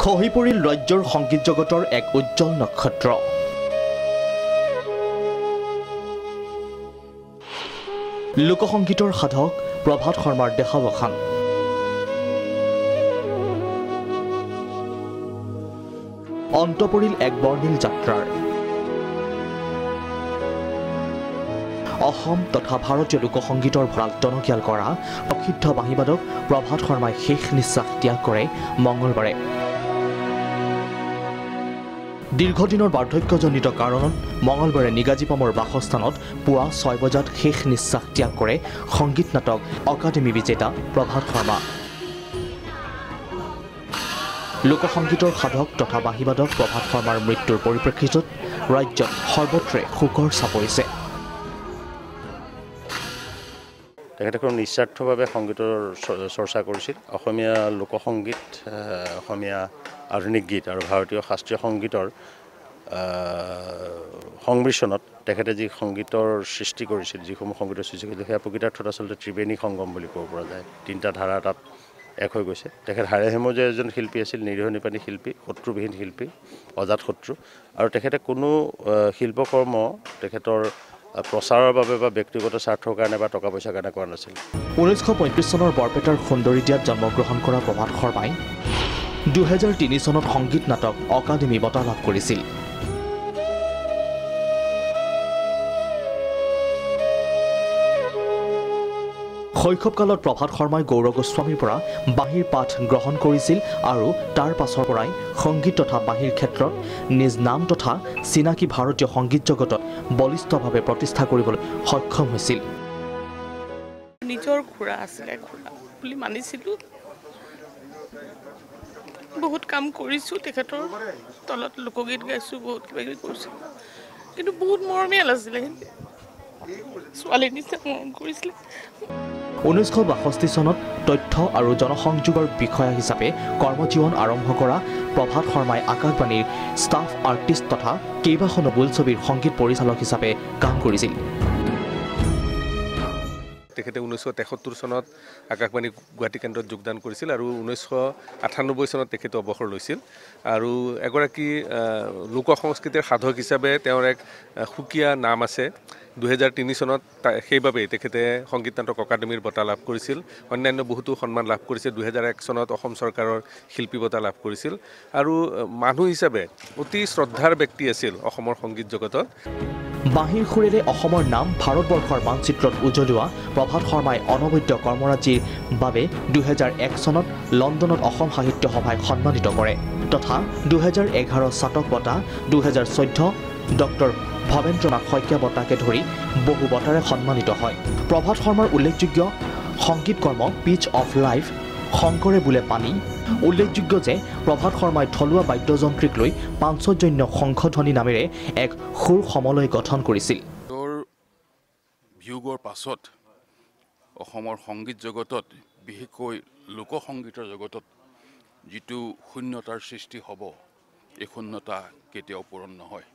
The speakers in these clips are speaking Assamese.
খহি পৰিল ৰাজ্যৰ সংগীত জগতৰ এক উজ্জ্বল নক্ষত্ৰ। লোকসংগীতৰ সাধক প্ৰভাত শৰ্মাৰ দেহাৱসান। অন্ত পৰিল এক বৰ্ণিল যাত্ৰাৰ। অসম তথা ভাৰতীয় লোকসংগীতৰ ভঁৰাল টনকিয়াল কৰা প্ৰসিদ্ধ বাঁহীবাদক প্ৰভাত শৰ্মাই শেষ নিশ্বাস ত্যাগ কৰে মঙলবাৰে। দীৰ্ঘদিনৰ বাৰ্ধক্যজনিত কাৰণত মঙলবাৰে নিগাজীপামৰ বাসস্থানত পুৱা 6 বজাত শেষ নিশ্বাস ত্যাগ কৰে সংগীত নাটক অকাডেমী বিজেতা প্ৰভাত শৰ্মা। লোকসংগীতৰ সাধক তথা বাঁহীবাদক প্ৰভাত শৰ্মাৰ মৃত্যুৰ পৰিপ্ৰেক্ষিতত ৰাজ্যত সৰ্বত্ৰে শোকৰ ছাপ পৰিছে। তেখেতে খুব নিস্বাৰ্থভাৱে সংগীতৰ চৰ্চা কৰিছিল। অসমীয়া লোকসংগীত, অসমীয়া আধুনিক গীত আৰু ভাৰতীয় শাস্ত্ৰীয় সংগীতৰ সংমিশ্ৰণত তেখেতে যি সংগীতৰ সৃষ্টি কৰিছিল, যিসমূহ সংগীতৰ সৃষ্টি কৰিছিল, সেয়া প্ৰকৃতাৰ্থত আচলতে ত্ৰিবেণী সংগম বুলি ক'ব পৰা যায়। তিনিটা ধাৰা তাত এক হৈ গৈছে। তেখেত হাড়ে-হেমো যে এজন শিল্পী আছিল, নিৰীহ নিপানী শিল্পী, শত্ৰুবিহীন শিল্পী, অজাত শত্ৰু, আৰু তেখেতে কোনো শিল্পকৰ্ম তেখেতৰ প্ৰচাৰৰ বাবে বা ব্যক্তিগত স্বাৰ্থৰ কাৰণে বা টকা পইচাৰ কাৰণে কৰা নাছিল। 1935 চনৰ বৰপেটাৰ সুন্দৰীদিয়াত জন্মগ্ৰহণ কৰা প্ৰভাত শৰ্মাই 2003 চনত সংগীত নাটক অকাডেমী বঁটা লাভ কৰিছিল। শৈশৱকালত প্ৰভাত শৰ্মাই গৌৰৱ গোস্বামীৰ পৰা বাঁহীৰ পাঠ গ্ৰহণ কৰিছিল আৰু তাৰ পাছৰ পৰাই সংগীত তথা বাঁহীৰ ক্ষেত্ৰত নিজ নাম তথা চিনাকি ভাৰতীয় সংগীত জগতত বলিষ্ঠভাৱে প্ৰতিষ্ঠা কৰিবলৈ সক্ষম হৈছিল। নিজৰ খুৰা আছিলে, খুৰা বুলি মানিছিলোঁ। বহুত কাম কৰিছোঁ, তেখেতৰ তলত লোকগীত গাইছোঁ, বহুত কিবা কিবি কৰিছোঁ, কিন্তু বহুত মৰমীয়াল আছিলে। ছোৱালী নিচিনা মৰম কৰিছিলে। 1962 চনত তথ্য আৰু জনসংযোগৰ বিষয়া হিচাপে কৰ্মজীৱন আৰম্ভ কৰা প্ৰভাত শৰ্মাই আকাশবাণীৰ ষ্টাফ আৰ্টিষ্ট তথা কেইবাখনো বোলছবিৰ সংগীত পৰিচালক হিচাপে কাম কৰিছিল। তেখেতে 1973 চনত আকাশবাণী গুৱাহাটী কেন্দ্ৰত যোগদান কৰিছিল আৰু 1998 চনত তেখেতে অৱসৰ লৈছিল। আৰু এগৰাকী লোক সংস্কৃতিৰ সাধক হিচাপে তেওঁৰ এক সুকীয়া নাম আছে। 2003 চনত সেইবাবেই তেখেতে সংগীত নাটক অকাডেমীৰ বঁটা লাভ কৰিছিল। অন্যান্য বহুতো সন্মান লাভ কৰিছিল। 2001 চনত অসম চৰকাৰৰ শিল্পী বঁটা লাভ কৰিছিল আৰু মানুহ হিচাপে অতি শ্ৰদ্ধাৰ ব্যক্তি আছিল অসমৰ সংগীত জগতত। বাঁহীৰ সুৰেৰে অসমৰ নাম ভাৰতবৰ্ষৰ মানচিত্ৰত উজ্বলোৱা প্ৰভাত শৰ্মাই অনবদ্য কৰ্মৰাজিৰ বাবে 2001 চনত লণ্ডনত অসম সাহিত্য সভাই সন্মানিত কৰে তথা 2011 চাটক বঁটা, 2014 ডক্টৰ ভৱেন্দ্ৰনাথ শইকীয়া বঁটাকে ধৰি বহু বঁটাৰে সন্মানিত হয়। প্ৰভাত শৰ্মাৰ উল্লেখযোগ্য সংগীত কৰ্ম পিচ অফ লাইফ, শংকৰে বোলে পানী। উল্লেখযোগ্য যে প্ৰভাত শৰ্মাই থলুৱা বাদ্যযন্ত্ৰীক লৈ পাঞ্চজন্য শংখধ্বনি নামেৰে এক সুৰ সমলয় গঠন কৰিছিল। তেওঁৰ বিয়োগৰ পাছত অসমৰ সংগীত জগতত, বিশেষকৈ লোকসংগীতৰ জগতত যিটো শূন্যতাৰ সৃষ্টি হ'ব, এই শূন্যতা কেতিয়াও পূৰণ নহয়।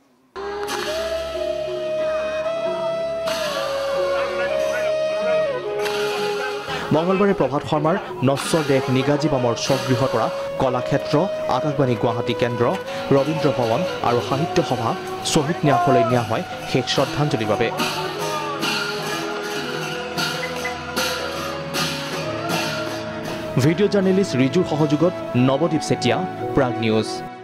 মঙলবাৰে প্ৰভাত শৰ্মাৰ নশ্বৰ দেহ নিগাজীপামৰ স্বগৃহৰ পৰা কলাক্ষেত্ৰ, আকাশবাণী গুৱাহাটী কেন্দ্ৰ, ৰবীন্দ্ৰ ভৱন আৰু সাহিত্য সভা শ্বহীদ ন্যাসলৈ নিয়া হয় শেষ শ্ৰদ্ধাঞ্জলিৰ বাবে। ভিডিঅ' জাৰ্নেলিষ্ট ৰিজুৰ সহযোগত নৱদীপ চেতিয়া, প্ৰাগ নিউজ।